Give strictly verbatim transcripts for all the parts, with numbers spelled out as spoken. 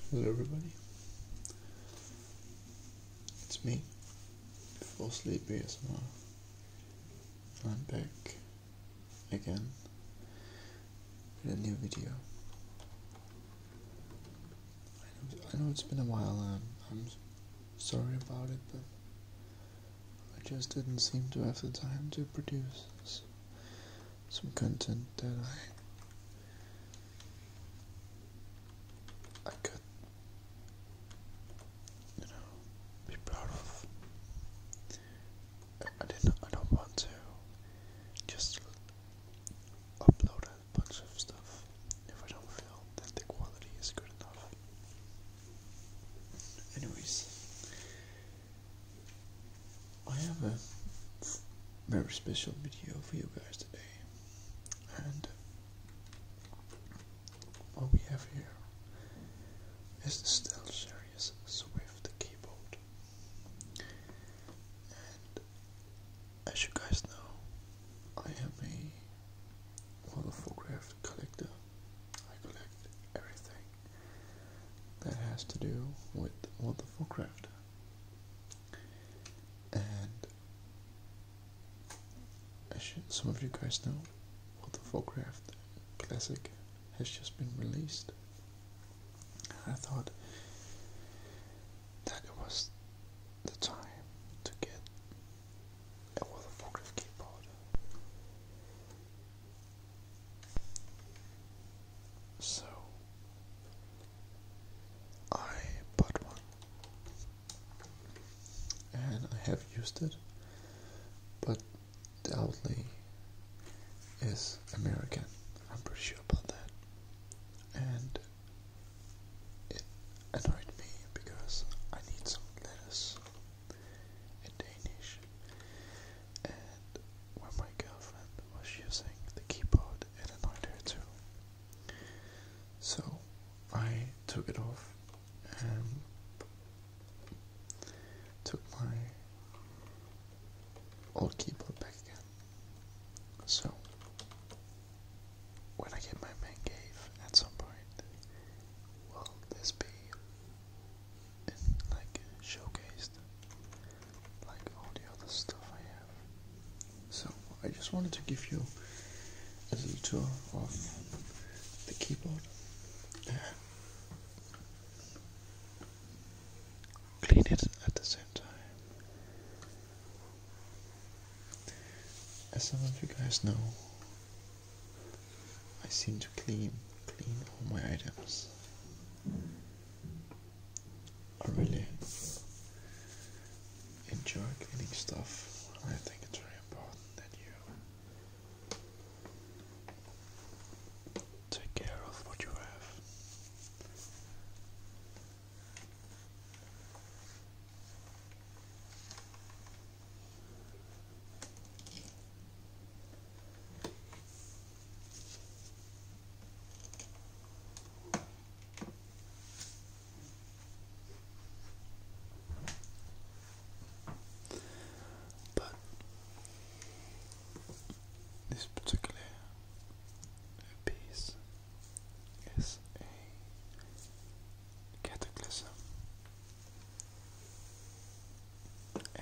Hello everybody, it's me, Full Sleep A S M R. I'm back again with a new video. I know, I know it's been a while and I'm sorry about it, but I just didn't seem to have the time to produce some content that I I could, you know, be proud of. I, I didn't. I don't want to just upload a bunch of stuff if I don't feel that the quality is good enough. Anyways, I have a very special video for you guys today, and what we have here is the StealthSeries Swift keyboard. And as you guys know, I am a World of Warcraft collector. I collect everything that has to do with World of Warcraft. And as you, some of you guys know, World of Warcraft Classic has just been released. I thought that it was the time to get a World of Warcraft keyboard. So I bought one, and I have used it, but the outlay is American. I'm pretty sure about that, and it annoyed me because I need some letters in Danish, and when my girlfriend was using the keyboard, it annoyed her too. So I took it off and took my old keyboard back again. So when I get my man cave at some point, will this be in, like showcased like all the other stuff I have? So I just wanted to give you a little tour of the keyboard and clean it at the same time. As some of you guys know, I seem to clean clean all my items. I really enjoy cleaning stuff. I think it's very important that you take care of what you have. But this particular piece is a Cataclysm, and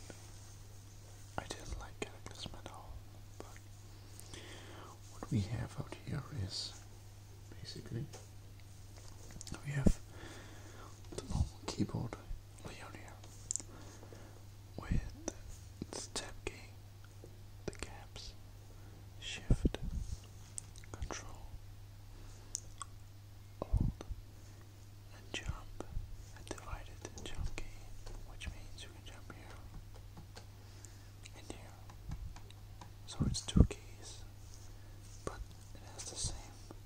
I didn't like Cataclysm at all, but what we have out here is basically we have the normal keyboard layout here with the tab key, the caps, shift, control, hold, and jump, and divided jump key, which means you can jump here and here. So it's two keys, but it has the same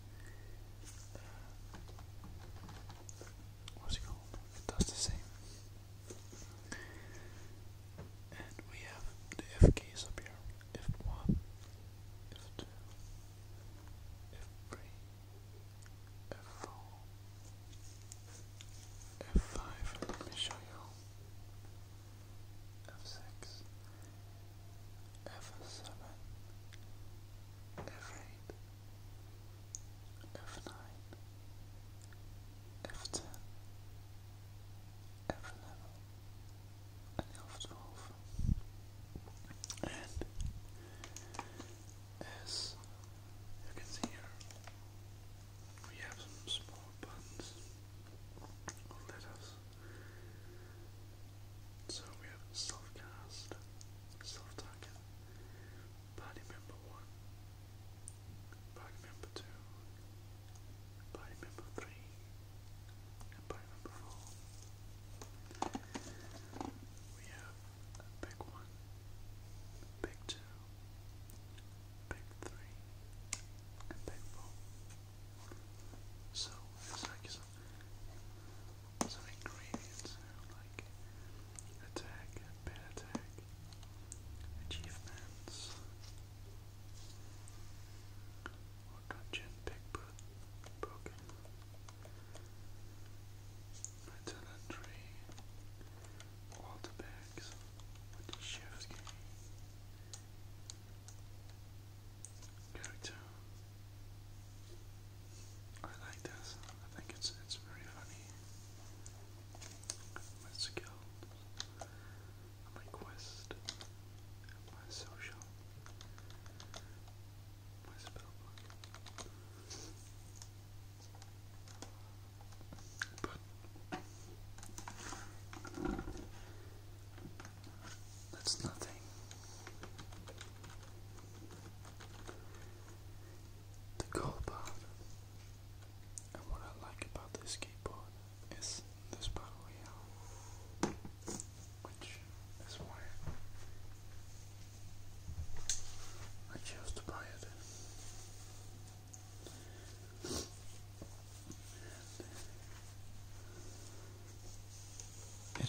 uh, what's it called? It does the same. And we have the F keys up here. F one, F two, F three, F four, F five, let me show you. F six, F seven,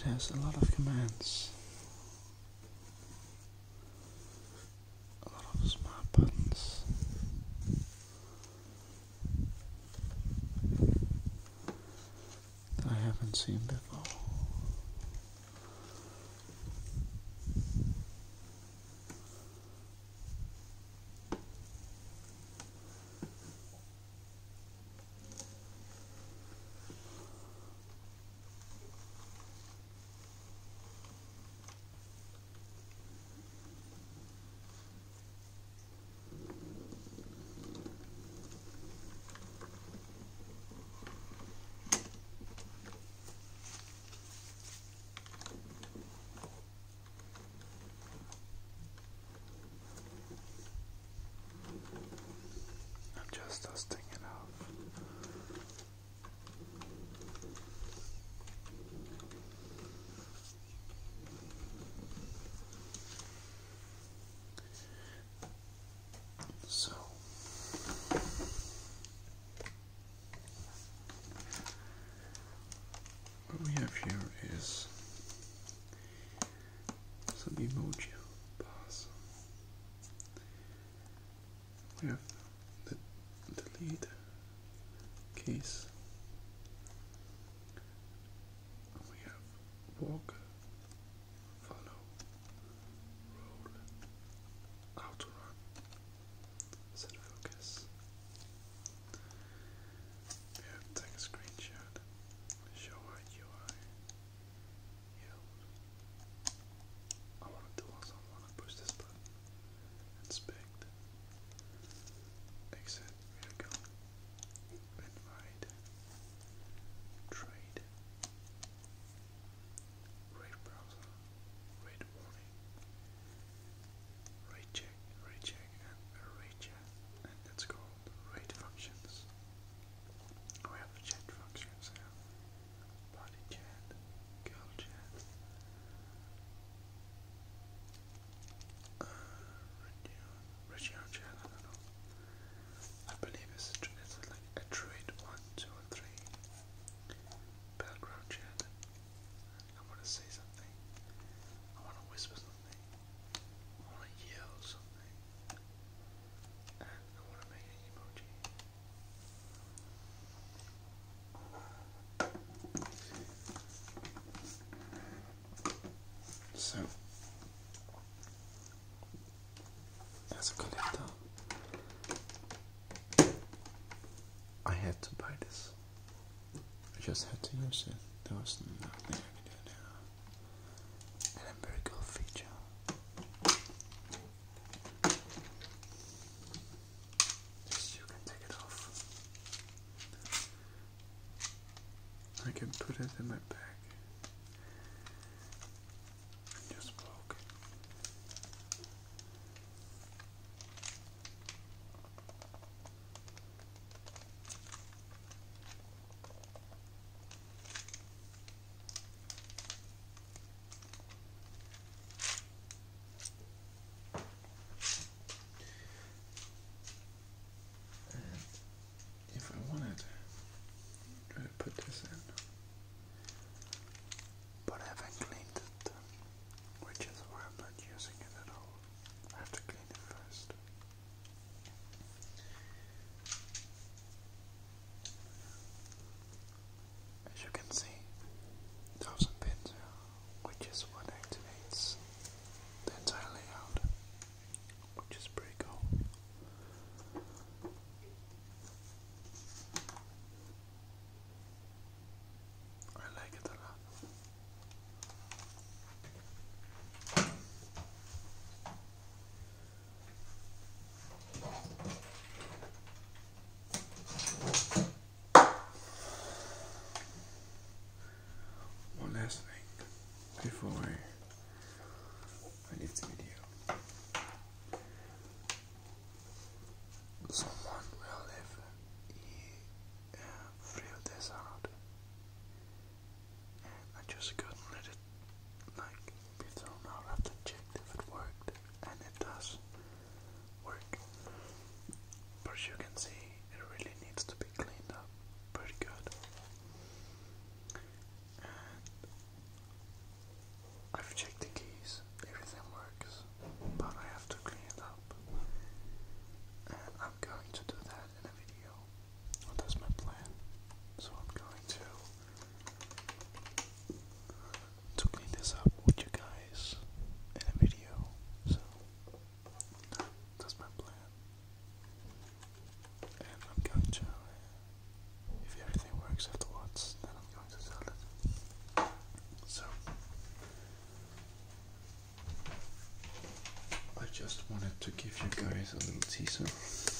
has a lot of commands, a lot of smart buttons. That I haven't seen before. Just dusting it off. So what we have here is some emoji bars. We have the delete case. We have walk, follow, roll, auto run, set focus. We have take a screenshot, show our U I, yield. I want to do also I want to push this button, inspect, exit, here we go, invite, trade, rate browser, rate warning, rate check, rate check, and a rate chat, and it's called rate functions. We have chat functions here, body chat, girl chat, uh, radio chat, I don't know. I believe it's, it's like a trade one, two, and three. Background chat. I want to say something. I want to whisper something. I want to yell something. And I want to make an emoji. So, as a collector, I had to buy this. I just had to use it. There was nothing I could do now. And a very cool feature. Just you can take it off. I can put it in my bag and just walk. If I wanted, I would put this in, but I haven't cleaned it, which is why I'm not using it at all. I have to clean it first. As you can see, thousand pins here, which is what activates the entire layout, which is pretty cool. I like it a lot. One last thing before I, I leave the video. Someone will if he uh, filled this out, and I just couldn't let it like be thrown out. I have to check if it worked, and it does work. But as you can see, it really needs to be cleaned up pretty good. And just wanted to give you guys a little teaser